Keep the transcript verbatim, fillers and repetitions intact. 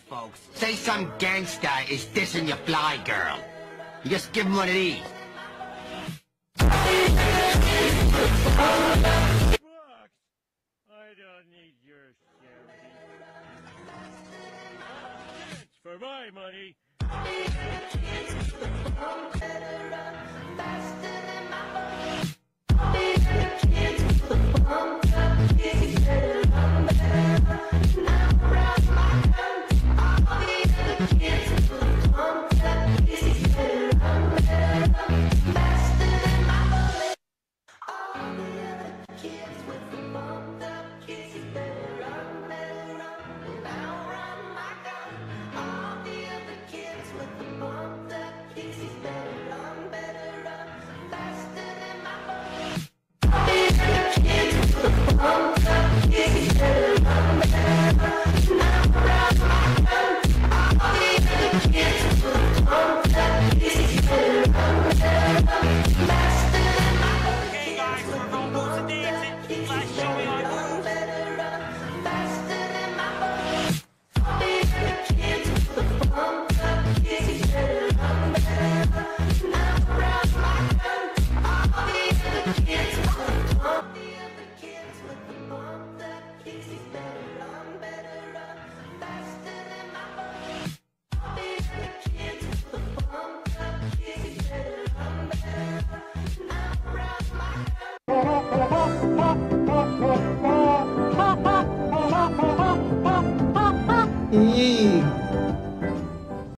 folks. Say some gangsta is dissing your fly girl. You just give him one of these. Bucks! I don't need your charity. It's for my money.